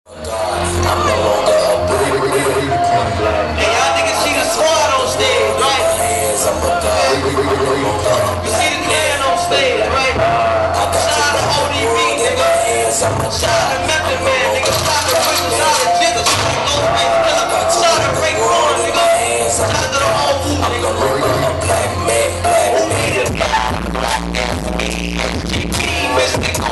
I'm no longer a bully. Hey, y'all niggas see the squad on stage, right? I'm a god. You see the clan on stage, right? Shout out to ODB, nigga. Shout out to Method Man, nigga. Shout out to Rick, shout out to Jigga, shout out to Ray Corn, nigga. Shout out to the whole group, nigga. Black man, black man. Black man, SGP, mystical.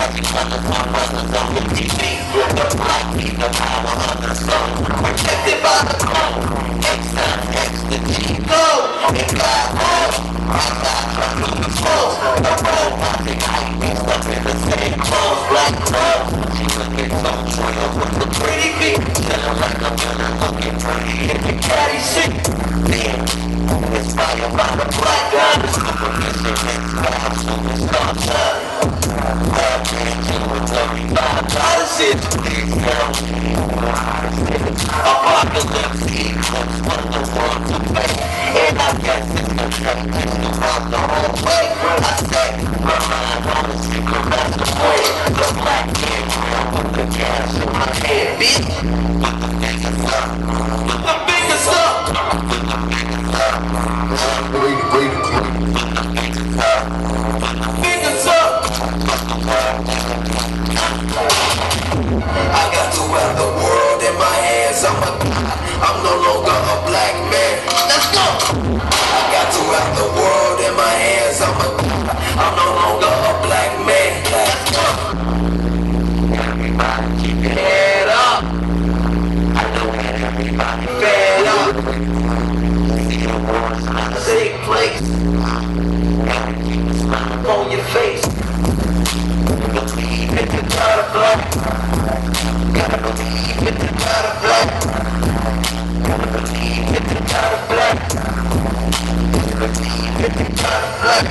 Protected by the code. X times X the G code. It got home. I got from the clothes. The road popping hype me stuck in the same clothes. Black clothes. She looking so trail with the pretty feet. Feeling like a winner looking pretty in the caddy seat. Then, inspired by the black guy. The supervision makes my house when the sun shines. Bad man, you were telling me about policies. These girls, apocalypse equals what the world to face. And I guess it's the same thing around the whole way. I say, my mind on the secret master way. The black kid real with the cash in my head, bitch. With the fingers up. With the fingers up. With the fingers up. With the fingers up. Fingers up. I got to have the world in my hands. I'm no longer a black man. Let's go. I got to have the world in my hands. I'm no longer a black man. Let's go. Everybody keep your head up. I know that everybody fed up. See the war's not a safe place. Gotta keep a smile on your face. Believe in the God of black. Gotta believe in the God of black. Gotta believe in the God of black. Gotta believe in the God of black.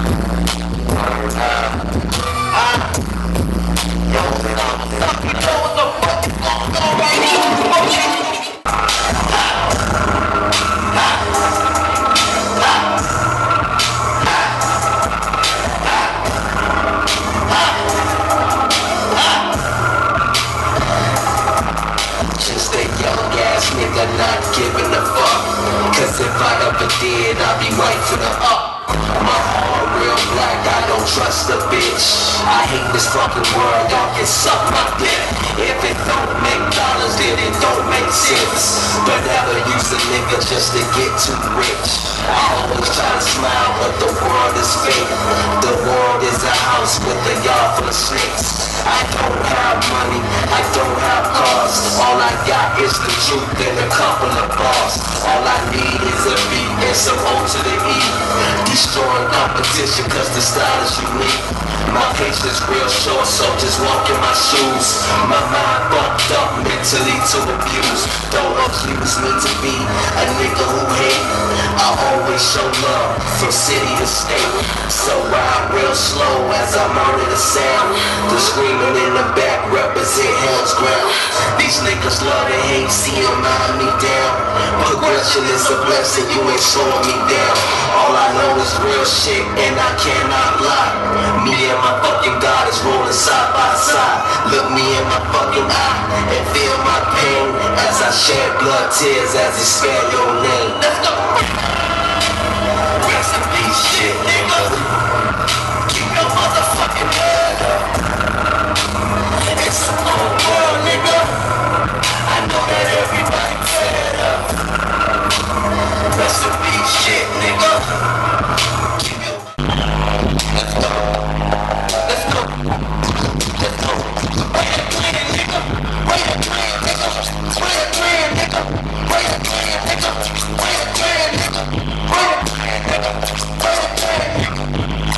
Yo, you know what the fuck is going on right here? Nigga not giving a fuck. Cause if I ever did, I'd be right for the up. My heart real black, I don't trust a bitch. I hate this fucking world, y'all can suck my dick. If it don't make dollars, then it don't make sense. But never use a nigga just to get too rich. I always try to smile, but the world is fake. The world is a house with a yard full of snakes. I don't have money, I don't have cars. All I got is the truth and a couple of bars. All I need is a beat and some O to the E. Destroying competition cause the style is unique. My face is real short, so just walk in my shoes. My mind bumped up mentally to abuse. Don't accuse me to be a nigga who hate. I always show love from city to state. So ride real slow as I murder the sound. The screaming in the back represent hell's ground. These niggas love to hate, see them mind me down. Progression is a blessing, you ain't slowing me down. All I know is real shit and I cannot lie. Me and my fucking God is rolling side by side. Look me in my fucking eye and feel my pain as I shed blood tears as he spell your name. Let's go. Rest in peace shit, nigga. Keep your motherfucking head up. It's a cold world, nigga. I know that everybody fed up. Rest in peace shit, nigga. Keep your... Let's go. Let's go. Let's go. Where that clan, nigga? Where that clan, nigga? Where that clan, nigga? Where that clan, nigga? Where that clan, nigga? Where that clan, nigga? Where that clan, nigga?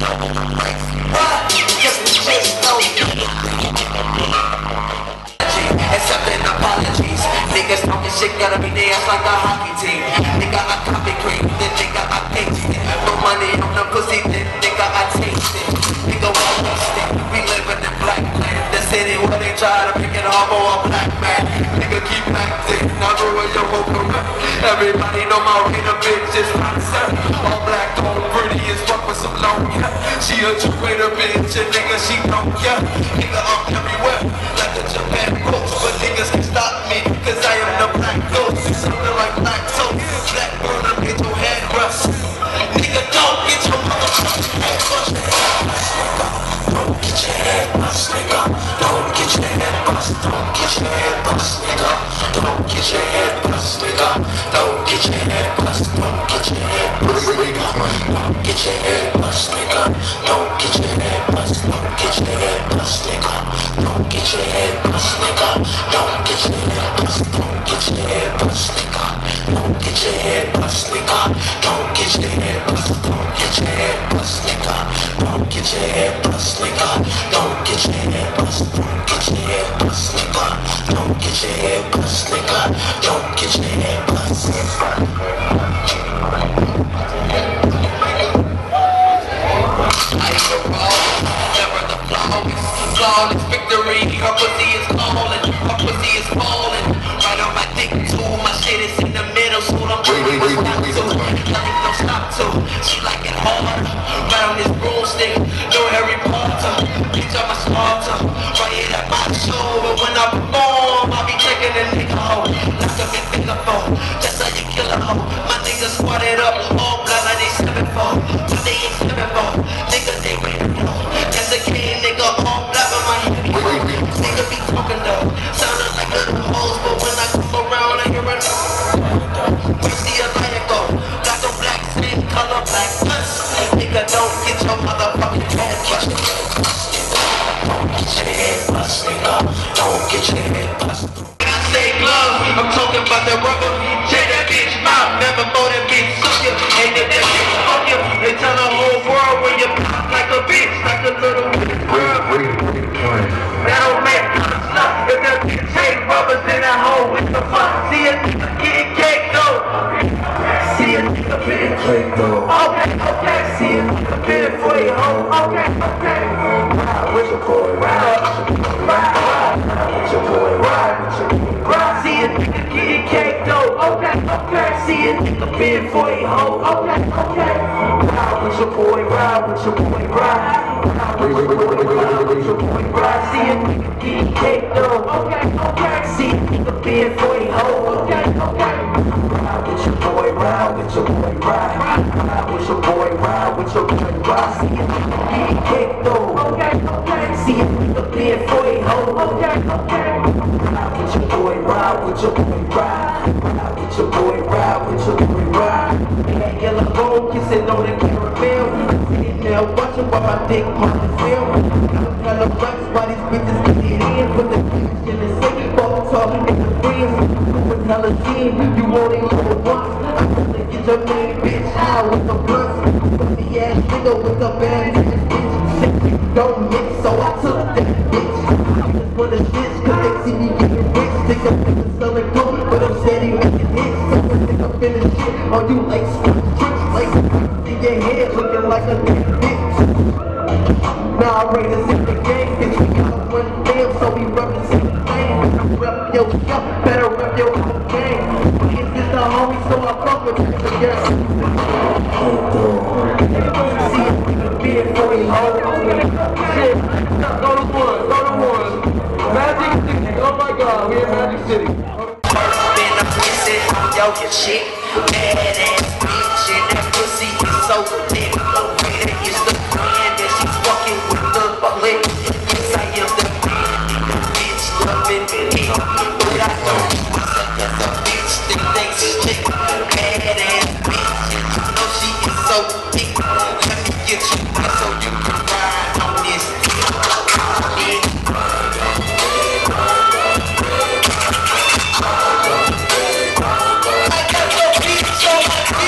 Accepting apologies. Niggas talking shit, gotta be dance like a hockey team. Nigga, I copy cream, then nigga, I paste it. No money on the pussy, then nigga, I taste it. Nigga, won't waste it. We living in black land. The city where they try to make it hard for a black man. Nigga, keep acting. Now go where you won't correct. Everybody know my rate of bitch is myself. All black, all pretty as fuck with some long, yeah. She a two-rater bitch, and nigga, she don't, yeah. Nigga, I'm everywhere, like the Japan Post. But niggas can stop me, cause I am the black ghost. Something like black toast, black burner, get your head rust. Nigga, don't get your motherfucking head bust. Don't get your head bust, nigga. Don't get your head bust. Don't get your head bust, nigga. Don't get your head bust, nigga. Don't get your head bust. Don't get your head bust, nigga. Don't get your head bust, nigga. Don't get your head bust. Don't get your head bust, nigga. Don't get your head bust, nigga. Don't get your head bust. Don't get your head bust, nigga. Don't get your head bust, nigga. Don't get your head bust. Don't get your head bust, nigga. Don't get your head bust, nigga. Don't get your head bust. Don't get your head bust, nigga. Don't get your head bust, nigga. Don't get your head bust. I ain't the wrong, never the flawless. Flawless victory. Her pussy is calling. Her pussy is falling. Right on my dick too. My shit is in the middle, so I'm doing what's not to. Nothing don't stop to. She like it hard. Right on this broomstick. No Harry Potter. Bitch, I'm a smarter. Right here at my show. But when I perform, I'll be taking a nigga hoe. Like a big finger phone. Just like you kill a hoe. My niggas squatted up. All blood like they 7-4. But they ain't 7-4. Nigga, they ready to blow. That's a kid, nigga. All black on my head. Nigga be talking though. Sounding like little hoes. But when I come around, I hear a we see a lion go. Got the black skin color, black puss. Nigga, don't get your motherfucking head bust. Don't get your head bust, nigga. Don't get your head bust. When I say glove, I'm talking about the rubber. Check that bitch mouth, never for that bitch suck you. And if that bitch fuck you, they tell the whole world when you pop like a bitch, like a little that don't make sense. If that bitch take rubbers in that hole, what the fuck? See a nigga getting cake though. See a nigga getting cake though. Okay, okay. See a nigga getting for you, ho. Okay, okay. Ride with your boy, ride with your boy, ride with your boy, ride with your boy, ride. See a nigga getting cake though. Okay, okay. See a nigga getting for you, ho. Okay, okay. Ride with your boy, ride with your boy, ride. See a nigga getting cake though. Okay, okay. See a nigga being for you, ho. Okay, okay. Ride with your boy, ride with your boy, ride. Ride with your boy, ride with your boy, ride. See a nigga getting cake though. Okay, okay. See a nigga being for you, ho. Okay, okay. Ride with your boy, ride with your boy, ride. Ride with your boy, ride with your boy, ride. That yellow bone kissing on the caramel. Sitting there watching while my dick on the film. Hella rocks while these bitches get it in. Put the bitch in the sink, fuck talking in the friends. Doing hella shit, you won't even know it once. I'm gonna get your main bitch high with the blunts. Pussy ass nigga with the bad ass bitch. Shit don't mix, so I took that bitch. I just wanna bitch, cause they see me getting rich. Think I'm niggas selling dope, but I'm steady making hits. So I think I'm finna shit on you like squat tricks. Like in your head looking like a damn bitch. Now I'm ready to sit the game, bitch. We got one damn, so we represent the game. Rep your stuff, better rep your whole game. If it's the homie, so I fuck with you again. See if we can be it for you, ho. Shit, go to one, go to one. Magic City, oh my god, we in Magic City. Then I'm pissing on your shit. Badass bitch, and that pussy is so thick. That is the friend that she's fucking with the bullet. Yes, I am the man, bitch, loving me. But I don't use myself as a bitch, think thanks chick. Badass bitch, you know she is so thick. Let me get you so you can ride on this dick. I got your bitch on my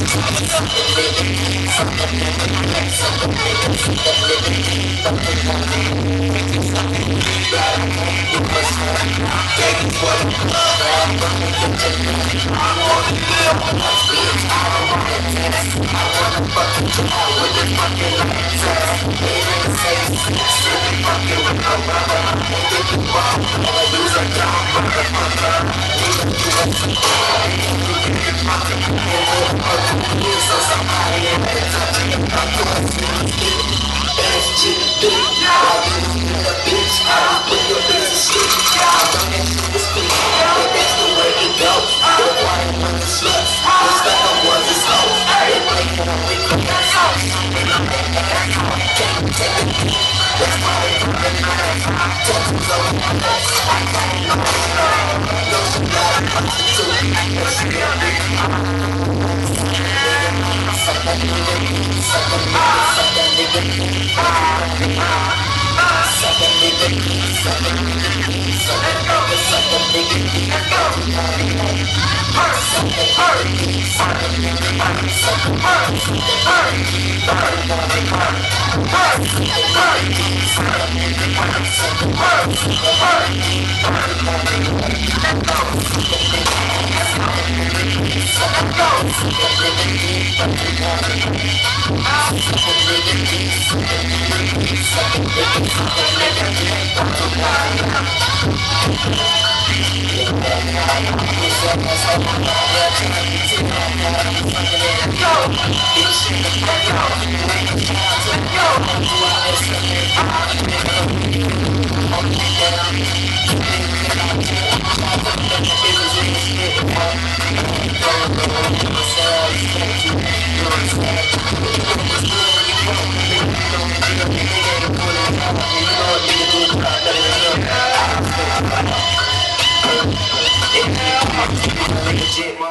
Legit.